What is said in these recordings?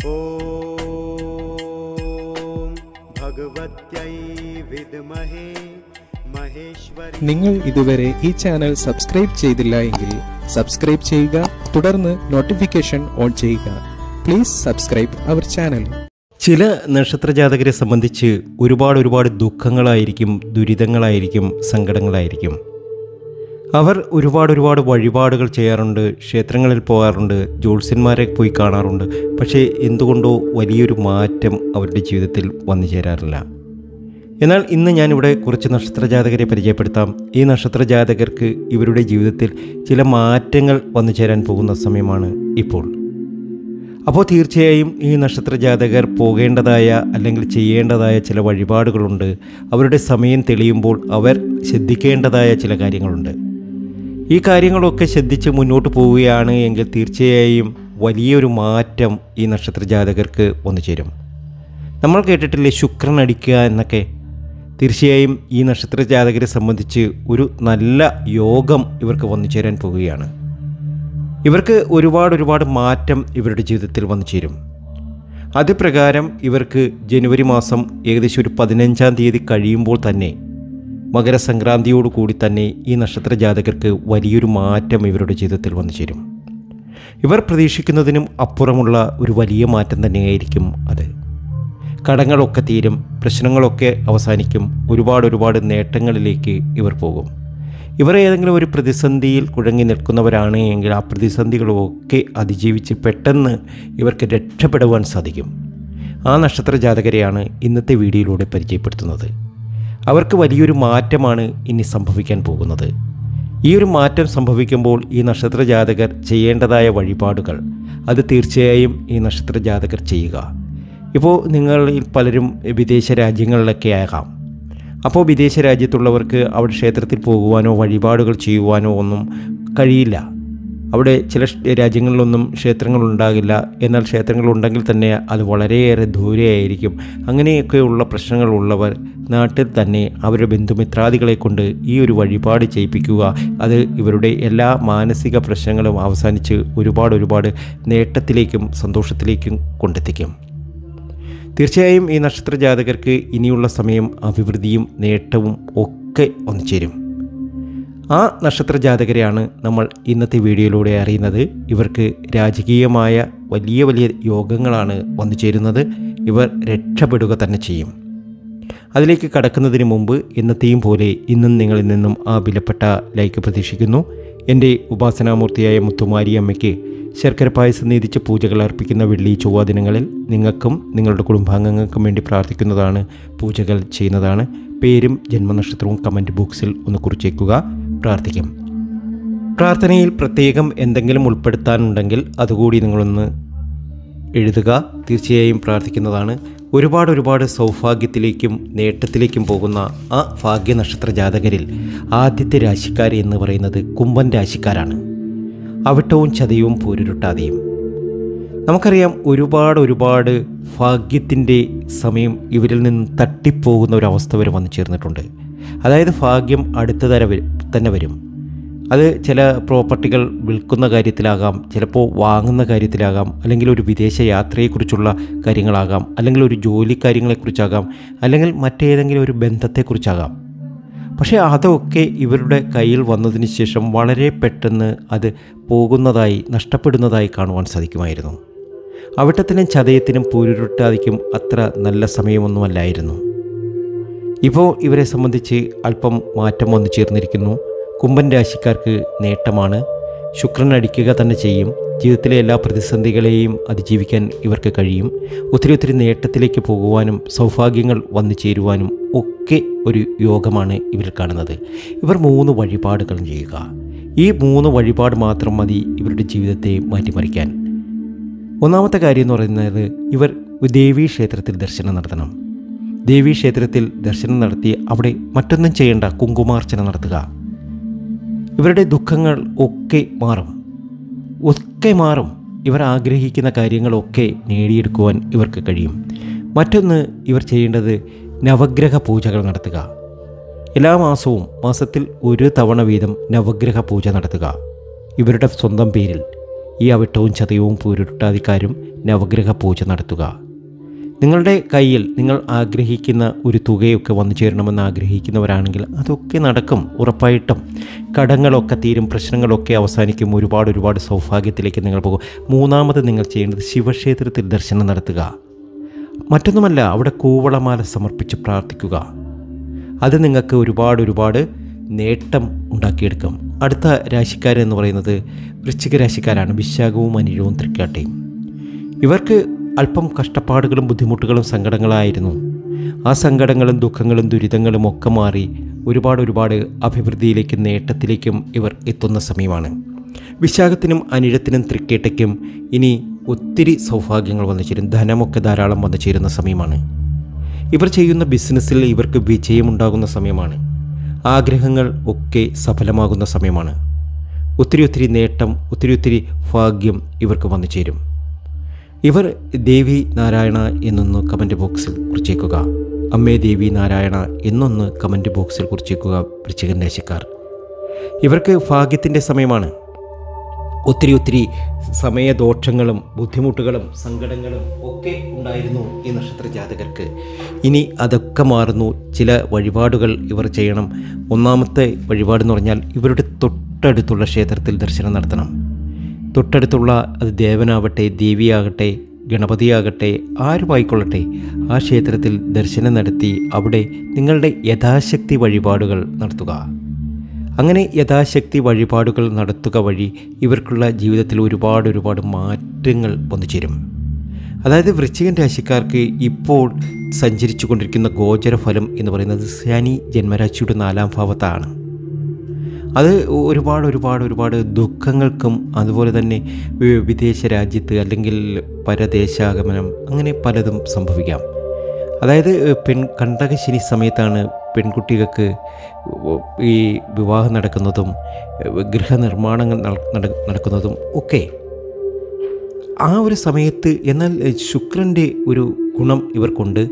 നിങ്ങൾ ഇതുവരെ ഈ ചാനൽ സബ്സ്ക്രൈബ് ചെയ്തില്ല എങ്കിൽ സബ്സ്ക്രൈബ് ചെയ്യുക, തുടർന്ന് നോട്ടിഫിക്കേഷൻ ഓൺ ചെയ്യുക. Please subscribe our channel. ചില നക്ഷത്രജാതകരെ സംബന്ധിച്ച് ഒരുപാട് ദുഃഖങ്ങളായിരിക്കും, ദുരിതങ്ങളായിരിക്കും, സങ്കടങ്ങളായിരിക്കും. അവർ ഒരുപാട് വഴിപാടുകൾ ചെയ്യാറുണ്ട്, ക്ഷേത്രങ്ങളിൽ പോകാറുണ്ട്, ജ്യോത്സ്യന്മാരെ പോയി കാണാറുണ്ട്. പക്ഷേ എന്തുകൊണ്ടോ വലിയൊരു മാറ്റം അവരുടെ ജീവിതത്തിൽ വന്നു ചേരാറില്ല. എന്നാൽ ഇന്ന് ഞാനിവിടെ കുറച്ച് നക്ഷത്രജാതകരെ പരിചയപ്പെടുത്താം. ഈ നക്ഷത്രജാതകർക്ക് ഇവരുടെ ജീവിതത്തിൽ ചില മാറ്റങ്ങൾ വന്നു ചേരാൻ പോകുന്ന സമയമാണ് ഇപ്പോൾ. അപ്പോൾ തീർച്ചയായും ഈ നക്ഷത്രജാതകർ പോകേണ്ടതായ അല്ലെങ്കിൽ ചെയ്യേണ്ടതായ ചില വഴിപാടുകളുണ്ട്. അവരുടെ സമയം തെളിയുമ്പോൾ അവർ ശ്രദ്ധിക്കേണ്ടതായ ചില കാര്യങ്ങളുണ്ട്. ഈ കാര്യങ്ങളൊക്കെ ശ്രദ്ധിച്ച് മുന്നോട്ട് പോവുകയാണ് എങ്കിൽ തീർച്ചയായും വലിയൊരു മാറ്റം ഈ നക്ഷത്രജാതകർക്ക് വന്നു ചേരും. നമ്മൾ കേട്ടിട്ടില്ലേ ശുക്രൻ അടിക്കുക എന്നൊക്കെ? തീർച്ചയായും ഈ നക്ഷത്രജാതകരെ സംബന്ധിച്ച് ഒരു നല്ല യോഗം ഇവർക്ക് വന്നു ചേരാൻ പോവുകയാണ്. ഇവർക്ക് ഒരുപാട് മാറ്റം ഇവരുടെ ജീവിതത്തിൽ വന്നു ചേരും. അതുപ്രകാരം ഇവർക്ക് ജനുവരി മാസം ഏകദേശം ഒരു 15-ാം തീയതി കഴിയുമ്പോൾ തന്നെ, മകരസംക്രാന്തിയോടുകൂടി തന്നെ ഈ നക്ഷത്രജാതകർക്ക് വലിയൊരു മാറ്റം ഇവരുടെ ജീവിതത്തിൽ വന്നു ചേരും. ഇവർ പ്രതീക്ഷിക്കുന്നതിനും അപ്പുറമുള്ള ഒരു വലിയ മാറ്റം തന്നെയായിരിക്കും അത്. കടങ്ങളൊക്കെ തീരും, പ്രശ്നങ്ങളൊക്കെ അവസാനിക്കും, ഒരുപാട് നേട്ടങ്ങളിലേക്ക് ഇവർ പോകും. ഇവർ ഏതെങ്കിലും ഒരു പ്രതിസന്ധിയിൽ കുഴങ്ങി നിൽക്കുന്നവരാണ് എങ്കിൽ ആ പ്രതിസന്ധികളൊക്കെ അതിജീവിച്ച് പെട്ടെന്ന് ഇവർക്ക് രക്ഷപ്പെടുവാൻ സാധിക്കും. ആ നക്ഷത്രജാതകരെയാണ് ഇന്നത്തെ വീഡിയോയിലൂടെ പരിചയപ്പെടുത്തുന്നത്. അവർക്ക് വലിയൊരു മാറ്റമാണ് ഇനി സംഭവിക്കാൻ പോകുന്നത്. ഈ ഒരു മാറ്റം സംഭവിക്കുമ്പോൾ ഈ നക്ഷത്രജാതകർ ചെയ്യേണ്ടതായ വഴിപാടുകൾ അത് തീർച്ചയായും ഈ നക്ഷത്രജാതകർ ചെയ്യുക. ഇപ്പോൾ നിങ്ങളിൽ പലരും വിദേശ രാജ്യങ്ങളിലൊക്കെ ആകാം. അപ്പോൾ വിദേശ രാജ്യത്തുള്ളവർക്ക് അവിടെ ക്ഷേത്രത്തിൽ പോകുവാനോ വഴിപാടുകൾ ചെയ്യുവാനോ ഒന്നും കഴിയില്ല. അവിടെ ചില രാജ്യങ്ങളിലൊന്നും ക്ഷേത്രങ്ങളുണ്ടാകില്ല. എന്നാൽ ക്ഷേത്രങ്ങളുണ്ടെങ്കിൽ തന്നെ അത് വളരെയേറെ ദൂരെയായിരിക്കും. അങ്ങനെയൊക്കെയുള്ള പ്രശ്നങ്ങളുള്ളവർ നാട്ടിൽ തന്നെ അവരുടെ ബന്ധുമിത്രാദികളെ കൊണ്ട് ഈ ഒരു വഴിപാട് ചെയ്യിപ്പിക്കുക. അത് ഇവരുടെ എല്ലാ മാനസിക പ്രശ്നങ്ങളും അവസാനിച്ച് ഒരുപാട് നേട്ടത്തിലേക്കും സന്തോഷത്തിലേക്കും കൊണ്ടെത്തിക്കും. തീർച്ചയായും ഈ നക്ഷത്രജാതകർക്ക് ഇനിയുള്ള സമയം അഭിവൃദ്ധിയും നേട്ടവും ഒക്കെ വന്നു ചേരും. ആ നക്ഷത്രജാതകരെയാണ് നമ്മൾ ഇന്നത്തെ വീഡിയോയിലൂടെ അറിയുന്നത്. ഇവർക്ക് രാജകീയമായ വലിയ യോഗങ്ങളാണ് വന്നു ചേരുന്നത്. ഇവർ രക്ഷപ്പെടുക തന്നെ ചെയ്യും. അതിലേക്ക് കടക്കുന്നതിന് മുമ്പ് എന്നത്തെയും പോലെ ഇന്നും നിങ്ങളിൽ നിന്നും ആ വിലപ്പെട്ട ലൈക്ക് പ്രതീക്ഷിക്കുന്നു. എൻ്റെ ഉപാസനാമൂർത്തിയായ മുത്തുമാരി അമ്മയ്ക്ക് ശർക്കര പായസം നീതിച്ച് പൂജകൾ അർപ്പിക്കുന്ന വെള്ളി ചൊവ്വ ദിനങ്ങളിൽ നിങ്ങൾക്കും നിങ്ങളുടെ കുടുംബാംഗങ്ങൾക്കും വേണ്ടി പ്രാർത്ഥിക്കുന്നതാണ്, പൂജകൾ ചെയ്യുന്നതാണ്. പേരും ജന്മനക്ഷത്രവും കമൻറ്റ് ബോക്സിൽ ഒന്ന് കുറിച്ചേക്കുക, പ്രാർത്ഥിക്കും. പ്രാർത്ഥനയിൽ പ്രത്യേകം എന്തെങ്കിലും ഉൾപ്പെടുത്താനുണ്ടെങ്കിൽ അതുകൂടി നിങ്ങളൊന്ന് എഴുതുക. തീർച്ചയായും പ്രാർത്ഥിക്കുന്നതാണ്. ഒരുപാട് സൗഭാഗ്യത്തിലേക്കും നേട്ടത്തിലേക്കും പോകുന്ന ആ ഭാഗ്യ നക്ഷത്ര ജാതകരിൽ ആദ്യത്തെ രാശിക്കാർ എന്ന് പറയുന്നത് കുംഭൻ രാശിക്കാരാണ്. അവിട്ടവും ചതയവും പൂരുരുട്ടാതെയും. നമുക്കറിയാം ഒരുപാട് ഭാഗ്യത്തിൻ്റെ സമയം ഇവരിൽ നിന്ന് തട്ടിപ്പോകുന്ന ഒരവസ്ഥ വരെ വന്നു ചേർന്നിട്ടുണ്ട്. അതായത് ഭാഗ്യം അടുത്ത തന്നെ വരും. അത് ചില പ്രോപ്പർട്ടികൾ വിൽക്കുന്ന കാര്യത്തിലാകാം, ചിലപ്പോൾ വാങ്ങുന്ന കാര്യത്തിലാകാം, അല്ലെങ്കിൽ ഒരു വിദേശ യാത്രയെക്കുറിച്ചുള്ള കാര്യങ്ങളാകാം, അല്ലെങ്കിൽ ഒരു ജോലി കാര്യങ്ങളെക്കുറിച്ചാകാം, അല്ലെങ്കിൽ മറ്റേതെങ്കിലും ഒരു ബന്ധത്തെക്കുറിച്ചാകാം. പക്ഷേ അതൊക്കെ ഇവരുടെ കയ്യിൽ വന്നതിന് ശേഷം വളരെ പെട്ടെന്ന് അത് പോകുന്നതായി, നഷ്ടപ്പെടുന്നതായി കാണുവാൻ സാധിക്കുമായിരുന്നു. അവിട്ടത്തിനും ചതയത്തിനും പൂരുരുട്ടാതിക്കും അത്ര നല്ല സമയമൊന്നുമല്ലായിരുന്നു. ഇപ്പോൾ ഇവരെ സംബന്ധിച്ച് അല്പം മാറ്റം വന്നു ചേർന്നിരിക്കുന്നു. കുംഭൻ രാശിക്കാർക്ക് നേട്ടമാണ്. ശുക്രൻ അടിക്കുക തന്നെ ചെയ്യും. ജീവിതത്തിലെ എല്ലാ പ്രതിസന്ധികളെയും അതിജീവിക്കാൻ ഇവർക്ക് കഴിയും. ഒത്തിരി നേട്ടത്തിലേക്ക് പോകുവാനും സൗഭാഗ്യങ്ങൾ വന്നു ചേരുവാനും ഒക്കെ ഒരു യോഗമാണ് ഇവർ കാണുന്നത്. ഇവർ 3 വഴിപാടുകൾ ചെയ്യുക. ഈ 3 വഴിപാട് മാത്രം മതി ഇവരുടെ ജീവിതത്തെ മാറ്റിമറിക്കാൻ. ഒന്നാമത്തെ കാര്യം എന്ന് പറയുന്നത്, ഇവർ ദേവീ ക്ഷേത്രത്തിൽ ദർശനം നടത്തണം. ദേവീ ക്ഷേത്രത്തിൽ ദർശനം നടത്തി അവിടെ മറ്റൊന്നും ചെയ്യേണ്ട, കുങ്കുമാർച്ചന നടത്തുക. ഇവരുടെ ദുഃഖങ്ങൾ ഒക്കെ മാറും. ഇവർ ആഗ്രഹിക്കുന്ന കാര്യങ്ങളൊക്കെ നേടിയെടുക്കുവാൻ ഇവർക്ക് കഴിയും. മറ്റൊന്ന് ഇവർ ചെയ്യേണ്ടത് നവഗ്രഹ പൂജകൾ നടത്തുക. എല്ലാ മാസത്തിൽ 1 തവണ വീതം നവഗ്രഹ പൂജ നടത്തുക ഇവരുടെ സ്വന്തം പേരിൽ. ഈ അവിട്ടവും ചതയവും പൂരുരുട്ടാതിക്കാരും നവഗ്രഹ പൂജ നടത്തുക. നിങ്ങളുടെ കയ്യിൽ നിങ്ങൾ ആഗ്രഹിക്കുന്ന ഒരു തുകയൊക്കെ വന്നു ചേരണമെന്ന് ആഗ്രഹിക്കുന്നവരാണെങ്കിൽ അതൊക്കെ നടക്കും, ഉറപ്പായിട്ടും. കടങ്ങളൊക്കെ തീരും, പ്രശ്നങ്ങളൊക്കെ അവസാനിക്കും, ഒരുപാട് സൗഭാഗ്യത്തിലേക്ക് നിങ്ങൾ പോകും. മൂന്നാമത് നിങ്ങൾ ചെയ്യേണ്ടത് ശിവക്ഷേത്രത്തിൽ ദർശനം നടത്തുക. മറ്റൊന്നുമല്ല, അവിടെ കൂവളമാല സമർപ്പിച്ച് പ്രാർത്ഥിക്കുക. അത് നിങ്ങൾക്ക് ഒരുപാട് നേട്ടം ഉണ്ടാക്കിയെടുക്കും. അടുത്ത രാശിക്കാരെന്ന് പറയുന്നത് വൃശ്ചിക രാശിക്കാരാണ്. വിശാഖവും അനിഴവും തൃക്കാട്ടയും. ഇവർക്ക് അല്പം കഷ്ടപ്പാടുകളും ബുദ്ധിമുട്ടുകളും സങ്കടങ്ങളായിരുന്നു. ആ സങ്കടങ്ങളും ദുഃഖങ്ങളും ദുരിതങ്ങളും ഒക്കെ മാറി ഒരുപാട് അഭിവൃദ്ധിയിലേക്കും നേട്ടത്തിലേക്കും ഇവർ എത്തുന്ന സമയമാണ്. വിശാഖത്തിനും അനിഴത്തിനും തൃക്കേട്ടയ്ക്കും ഇനി ഒത്തിരി സൗഭാഗ്യങ്ങൾ വന്നു ചേരും. ധനമൊക്കെ ധാരാളം വന്നു ചേരുന്ന സമയമാണ്. ഇവർ ചെയ്യുന്ന ബിസിനസ്സിൽ ഇവർക്ക് വിജയമുണ്ടാകുന്ന സമയമാണ്. ആഗ്രഹങ്ങൾ ഒക്കെ സഫലമാകുന്ന സമയമാണ്. ഒത്തിരി നേട്ടം, ഒത്തിരി ഭാഗ്യം ഇവർക്ക് വന്നു ചേരും. ഇവർ ദേവി നാരായണ എന്നൊന്ന് കമൻറ്റ് ബോക്സിൽ കുറിച്ചേക്കുക. അമ്മേ ദേവി നാരായണ എന്നൊന്ന് കമൻറ്റ് ബോക്സിൽ കുറിച്ചേക്കുക വൃശ്ചിക രാശിക്കാർ. ഇവർക്ക് ഭാഗ്യത്തിൻ്റെ സമയമാണ്. ഒത്തിരി സമയദോഷങ്ങളും ബുദ്ധിമുട്ടുകളും സങ്കടങ്ങളും ഒക്കെ ഉണ്ടായിരുന്നു ഈ നക്ഷത്ര ജാതകർക്ക്. ഇനി അതൊക്കെ മാറുന്നു. ചില വഴിപാടുകൾ ഇവർ ചെയ്യണം. ഒന്നാമത്തെ വഴിപാടെന്ന് പറഞ്ഞാൽ ഇവരുടെ തൊട്ടടുത്തുള്ള ക്ഷേത്രത്തിൽ ദർശനം നടത്തണം. തൊട്ടടുത്തുള്ള അത് ദേവനാവട്ടെ, ദേവിയാകട്ടെ, ഗണപതിയാകട്ടെ, ആരുമായിക്കൊള്ളട്ടെ, ആ ക്ഷേത്രത്തിൽ ദർശനം നടത്തി അവിടെ നിങ്ങളുടെ യഥാശക്തി വഴിപാടുകൾ നടത്തുക. അങ്ങനെ യഥാശക്തി വഴിപാടുകൾ നടത്തുക വഴി ഇവർക്കുള്ള ജീവിതത്തിൽ ഒരുപാട് മാറ്റങ്ങൾ വന്നു ചേരും. അതായത് വൃശ്ചികൻ രാശിക്കാർക്ക് ഇപ്പോൾ സഞ്ചരിച്ചു കൊണ്ടിരിക്കുന്ന ഗോചരഫലം എന്ന് പറയുന്നത് ശനി ജന്മരാശിയുടെ 4ാം ഭാവത്താണ്. അത് ഒരുപാട് ദുഃഖങ്ങൾക്കും അതുപോലെ തന്നെ വിദേശ രാജ്യത്ത് അല്ലെങ്കിൽ പരദേശാഗമനം അങ്ങനെ പലതും സംഭവിക്കാം. അതായത് കണ്ടകശനി സമയത്താണ് പെൺകുട്ടികൾക്ക് ഈ വിവാഹം നടക്കുന്നതും ഗൃഹനിർമ്മാണങ്ങൾ നടക്കുന്നതും ഒക്കെ ആ ഒരു സമയത്ത്. എന്നാൽ ശുക്രൻ്റെ ഒരു ഗുണം ഇവർക്കുണ്ട്.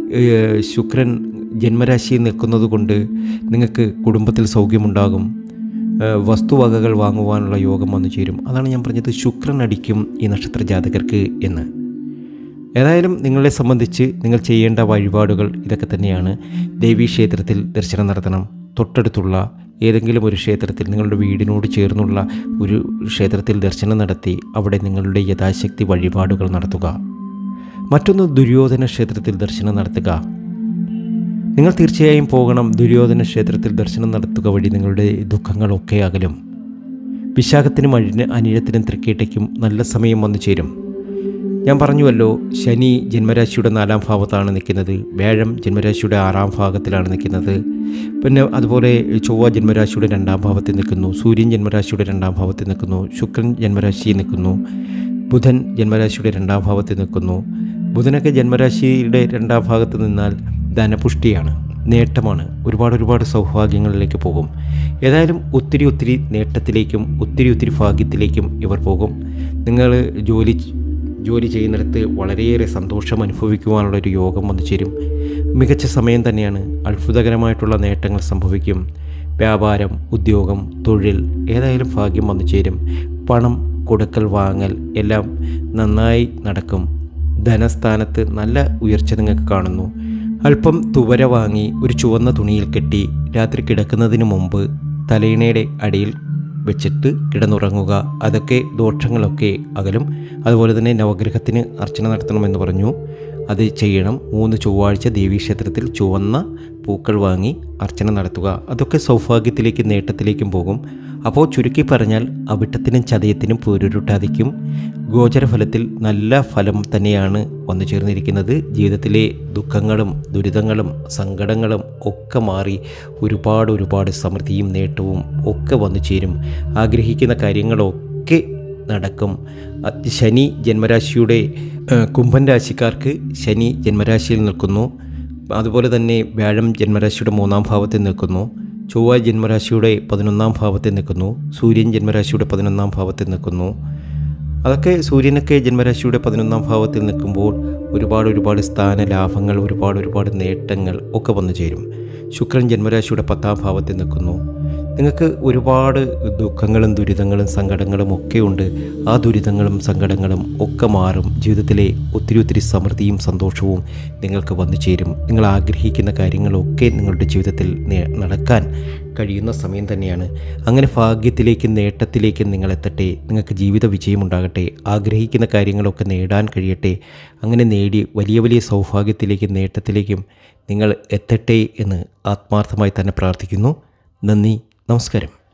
ശുക്രൻ ജന്മരാശിയിൽ നിൽക്കുന്നത് കൊണ്ട് നിങ്ങൾക്ക് കുടുംബത്തിൽ സൗഖ്യമുണ്ടാകും. വസ്തുവകകൾ വാങ്ങുവാനുള്ള യോഗം വന്നു ചേരും. അതാണ് ഞാൻ പറഞ്ഞത്, ശുക്രൻ അടിക്കും ഈ നക്ഷത്ര ജാതകർക്ക് എന്ന്. ഏതായാലും നിങ്ങളെ സംബന്ധിച്ച് നിങ്ങൾ ചെയ്യേണ്ട വഴിപാടുകൾ ഇതൊക്കെ തന്നെയാണ്. ദേവീക്ഷേത്രത്തിൽ ദർശനം നടത്തണം. തൊട്ടടുത്തുള്ള ഏതെങ്കിലും ഒരു ക്ഷേത്രത്തിൽ, നിങ്ങളുടെ വീടിനോട് ചേർന്നുള്ള ഒരു ക്ഷേത്രത്തിൽ ദർശനം നടത്തി അവിടെ നിങ്ങളുടെ യഥാശക്തി വഴിപാടുകൾ നടത്തുക. മറ്റൊന്ന് ദുര്യോധന ക്ഷേത്രത്തിൽ ദർശനം നടത്തുക. നിങ്ങൾ തീർച്ചയായും പോകണം. ദുര്യോധന ക്ഷേത്രത്തിൽ ദർശനം നടത്തുക വഴി നിങ്ങളുടെ ദുഃഖങ്ങളൊക്കെ അകലും. വിശാഖത്തിനും അനിഴത്തിനും തൃക്കേട്ടയ്ക്കും നല്ല സമയം വന്നു ചേരും. ഞാൻ പറഞ്ഞുവല്ലോ, ശനി ജന്മരാശിയുടെ 4ാം ഭാവത്താണ് നിൽക്കുന്നത്. വ്യാഴം ജന്മരാശിയുടെ 6ാം ഭാഗത്തിലാണ് നിൽക്കുന്നത്. പിന്നെ അതുപോലെ ചൊവ്വ ജന്മരാശിയുടെ 2ാം ഭാവത്തിൽ നിൽക്കുന്നു. സൂര്യൻ ജന്മരാശിയുടെ 2ാം ഭാവത്തിൽ നിൽക്കുന്നു. ശുക്രൻ ജന്മരാശിയിൽ നിൽക്കുന്നു. ബുധൻ ജന്മരാശിയുടെ 2ാം ഭാവത്തിൽ നിൽക്കുന്നു. ബുധനൊക്കെ ജന്മരാശിയുടെ 2ാം ഭാഗത്ത് നിന്നാൽ ധനപുഷ്ടിയാണ്, നേട്ടമാണ്. ഒരുപാട് സൗഭാഗ്യങ്ങളിലേക്ക് പോകും. ഏതായാലും ഒത്തിരി നേട്ടത്തിലേക്കും ഒത്തിരി ഭാഗ്യത്തിലേക്കും ഇവർ പോകും. നിങ്ങൾ ജോലി ചെയ്യുന്നിടത്ത് വളരെയേറെ സന്തോഷം അനുഭവിക്കുവാനുള്ളൊരു യോഗം വന്നു ചേരും. മികച്ച സമയം തന്നെയാണ്. അത്ഭുതകരമായിട്ടുള്ള നേട്ടങ്ങൾ സംഭവിക്കും. വ്യാപാരം, ഉദ്യോഗം, തൊഴിൽ ഏതായാലും ഭാഗ്യം വന്നു ചേരും. പണം കൊടുക്കൽ വാങ്ങൽ എല്ലാം നന്നായി നടക്കും. ധനസ്ഥാനത്ത് നല്ല ഉയർച്ച നിങ്ങൾക്ക് കാണുന്നു. അല്പം തുവര വാങ്ങി ഒരു ചുവന്ന തുണിയിൽ കെട്ടി രാത്രി കിടക്കുന്നതിന് മുമ്പ് തലയിണയുടെ അടിയിൽ വെച്ചിട്ട് കിടന്നുറങ്ങുക. അതൊക്കെ ദോഷങ്ങളൊക്കെ അകലും. അതുപോലെ തന്നെ നവഗ്രഹത്തിന് അർച്ചന നടത്തണമെന്ന് പറഞ്ഞു, അത് ചെയ്യണം. 3 ചൊവ്വാഴ്ച ദേവീക്ഷേത്രത്തിൽ ചുവന്ന പൂക്കൾ വാങ്ങി അർച്ചന നടത്തുക. അതൊക്കെ സൗഭാഗ്യത്തിലേക്കും നേട്ടത്തിലേക്കും പോകും. അപ്പോൾ ചുരുക്കി പറഞ്ഞാൽ അവിട്ടത്തിനും ചതയത്തിനും പൂരുരുട്ടാതിക്കും ഗോചരഫലത്തിൽ നല്ല ഫലം തന്നെയാണ് വന്നു ചേർന്നിരിക്കുന്നത്. ജീവിതത്തിലെ ദുഃഖങ്ങളും ദുരിതങ്ങളും സങ്കടങ്ങളും ഒക്കെ മാറി ഒരുപാട് സമൃദ്ധിയും നേട്ടവും ഒക്കെ വന്നു ചേരും. ആഗ്രഹിക്കുന്ന കാര്യങ്ങളൊക്കെ നടക്കും. ശനി ജന്മരാശിയുടെ കുംഭൻ രാശിക്കാർക്ക് ശനി ജന്മരാശിയിൽ നിൽക്കുന്നു. അതുപോലെ തന്നെ വ്യാഴം ജന്മരാശിയുടെ 3ാം ഭാവത്തിൽ നിൽക്കുന്നു. ചൊവ്വ ജന്മരാശിയുടെ 11ാം ഭാവത്തിൽ നിൽക്കുന്നു. സൂര്യൻ ജന്മരാശിയുടെ 11ാം ഭാവത്തിൽ നിൽക്കുന്നു. അതൊക്കെ സൂര്യനൊക്കെ ജന്മരാശിയുടെ 11ാം ഭാവത്തിൽ നിൽക്കുമ്പോൾ ഒരുപാട് സ്ഥാനലാഭങ്ങൾ, ഒരുപാട് നേട്ടങ്ങൾ ഒക്കെ വന്നു ചേരും. ശുക്രൻ ജന്മരാശിയുടെ 10ാം ഭാവത്തിൽ നിൽക്കുന്നു. നിങ്ങൾക്ക് ഒരുപാട് ദുഃഖങ്ങളും ദുരിതങ്ങളും സങ്കടങ്ങളും ഒക്കെ ഉണ്ട്. ആ ദുരിതങ്ങളും സങ്കടങ്ങളും ഒക്കെ മാറും. ജീവിതത്തിലെ ഒത്തിരി സമൃദ്ധിയും സന്തോഷവും നിങ്ങൾക്ക് വന്നു ചേരും. നിങ്ങൾ ആഗ്രഹിക്കുന്ന കാര്യങ്ങളൊക്കെ നിങ്ങളുടെ ജീവിതത്തിൽ നടക്കാൻ കഴിയുന്ന സമയം തന്നെയാണ്. അങ്ങനെ ഭാഗ്യത്തിലേക്കും നേട്ടത്തിലേക്കും നിങ്ങളെത്തട്ടെ. നിങ്ങൾക്ക് ജീവിത വിജയമുണ്ടാകട്ടെ. ആഗ്രഹിക്കുന്ന കാര്യങ്ങളൊക്കെ നേടാൻ കഴിയട്ടെ. അങ്ങനെ നേടി വലിയ സൗഭാഗ്യത്തിലേക്കും നേട്ടത്തിലേക്കും നിങ്ങൾ എത്തട്ടെ എന്ന് ആത്മാർത്ഥമായി തന്നെ പ്രാർത്ഥിക്കുന്നു. നന്ദി, നമസ്കാരം.